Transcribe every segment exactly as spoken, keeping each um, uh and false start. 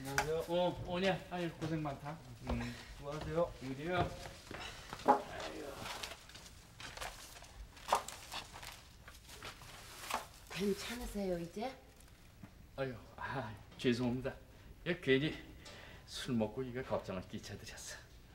안녕하세요. 어, 오냐? 아유, 고생 많다. 음, 수고하세요. 유리야. 아유. 괜찮으세요 이제? 아유, 아, 죄송합니다. 야, 괜히 술 먹고 이거 걱정을 끼쳐드렸어.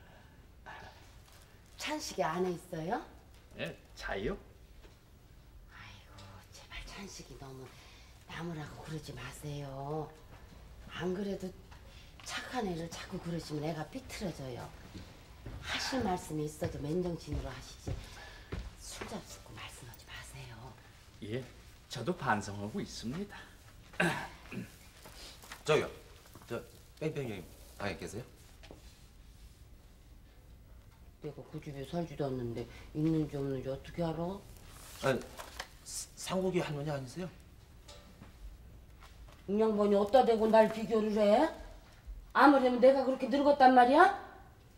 찬식이 안에 있어요? 예, 자요? 아이고 제발 찬식이 너무 나무라고 그러지 마세요. 안 그래도 착한 애를 자꾸 그러시면 애가 삐뚤어져요. 하실 말씀이 있어도 맨정신으로 하시지 술 잡수고 말씀하지 마세요. 예, 저도 반성하고 있습니다. 저기요. 저 뺑뺑이 방에 계세요? 내가 그 집에 살지도 않는데 있는지 없는지 어떻게 알아? 아니, 상국이 할머니 아니세요? 이 양반이 어디다 대고 날 비교를 해? 아무래도 내가 그렇게 늙었단 말이야?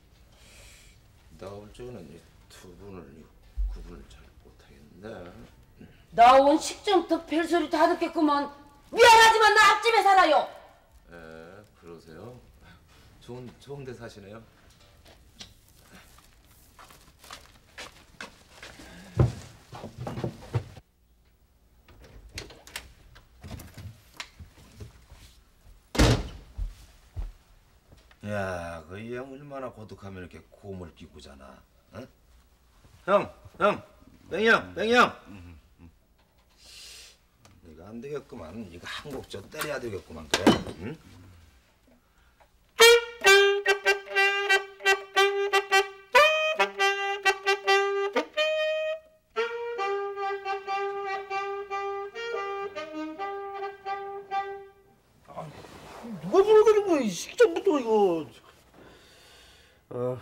나올 적에는 두 분을 구분을 잘 못하겠네. 나온 식정떡 별소리 다 듣겠구먼. 미안하지만 나 앞집에 살아요. 에, 그러세요? 좋은 좋은 데 사시네요. 야, 그 이 형 얼마나 고독하면 이렇게 곰을 끼고 자나? 응? 형, 형, 뺑이 형, 뺑이 형. 이거 안 되겠구만. 이거 한곡 저 때려야 되겠구만. 그래? 응? 누가 부르는 거야? 이 식전부터 이거. 아.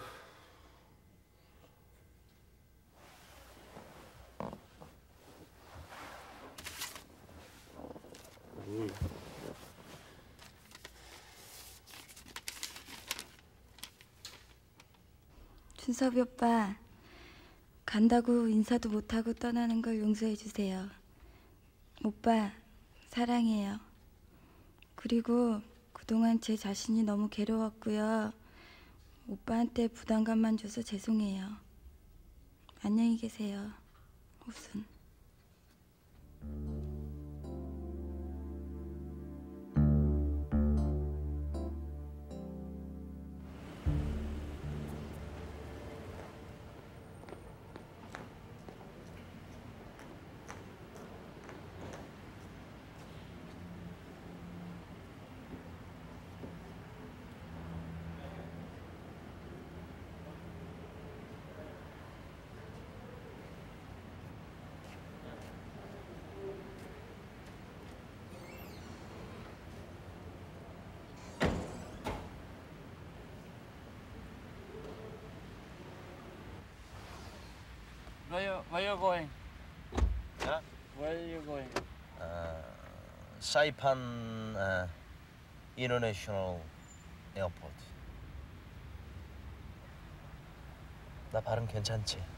음. 준섭이 오빠, 간다고 인사도 못하고 떠나는 걸 용서해 주세요. 오빠, 사랑해요. 그리고 그동안 제 자신이 너무 괴로웠고요. 오빠한테 부담감만 줘서 죄송해요. 안녕히 계세요, 호순. Where you, where you going? Huh? Where you going? 아, 사이판 아, 인터내셔널 에어포트. 나 발음 괜찮지?